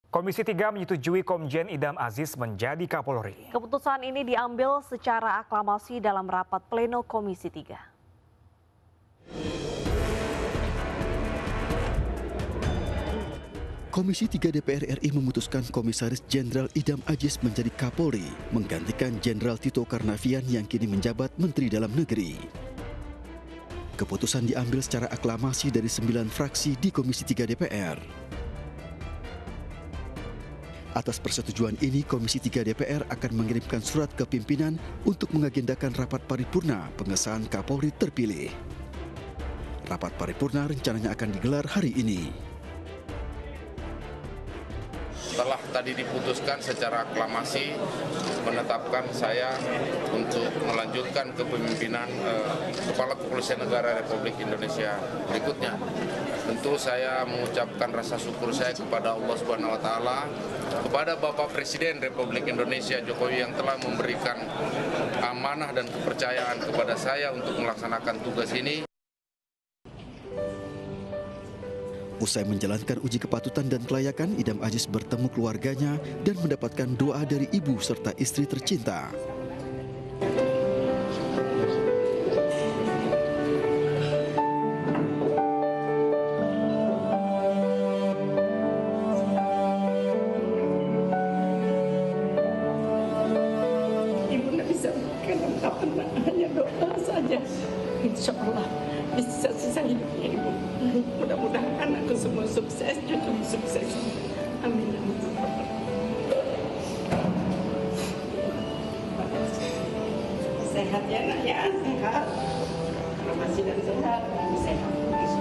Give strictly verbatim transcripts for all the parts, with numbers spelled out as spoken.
Komisi tiga menyetujui Komjen Idam Aziz menjadi Kapolri. Keputusan ini diambil secara aklamasi dalam rapat pleno Komisi tiga. Komisi tiga D P R R I memutuskan Komisaris Jenderal Idam Aziz menjadi Kapolri, menggantikan Jenderal Tito Karnavian yang kini menjabat Menteri Dalam Negeri. Keputusan diambil secara aklamasi dari sembilan fraksi di Komisi tiga D P R. Atas persetujuan ini, Komisi tiga D P R akan mengirimkan surat ke pimpinan untuk mengagendakan rapat paripurna pengesahan Kapolri terpilih. Rapat paripurna rencananya akan digelar hari ini. Setelah tadi diputuskan secara aklamasi menetapkan saya untuk melanjutkan kepemimpinan eh, Kepala Kepolisian Negara Republik Indonesia berikutnya. Tentu saya mengucapkan rasa syukur saya kepada Allah Subhanahu wa taala, kepada Bapak Presiden Republik Indonesia Jokowi yang telah memberikan amanah dan kepercayaan kepada saya untuk melaksanakan tugas ini. Usai menjalankan uji kepatutan dan kelayakan, Idam Aziz bertemu keluarganya dan mendapatkan doa dari ibu serta istri tercinta. Ibu nggak bisa makan apa hanya doa saja. Insya Allah bisa sisa hidupnya Ibu. Mudah-mudahan anakku semua sukses, cucu sukses. Amin. Sehat ya nak ya, sehat. Kalau masih dan sehat, sehat.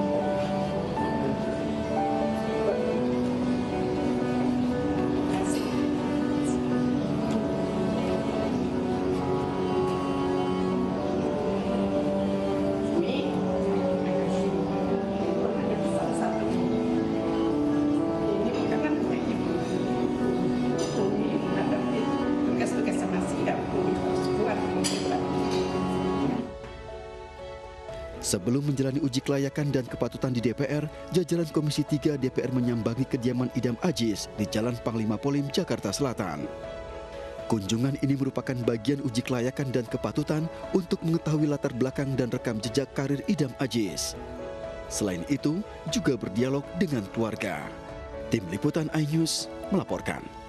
Sebelum menjalani uji kelayakan dan kepatutan di D P R, jajaran Komisi tiga D P R menyambangi kediaman Idam Aziz di Jalan Panglima Polim, Jakarta Selatan. Kunjungan ini merupakan bagian uji kelayakan dan kepatutan untuk mengetahui latar belakang dan rekam jejak karir Idam Aziz. Selain itu, juga berdialog dengan keluarga. Tim Liputan iNews melaporkan.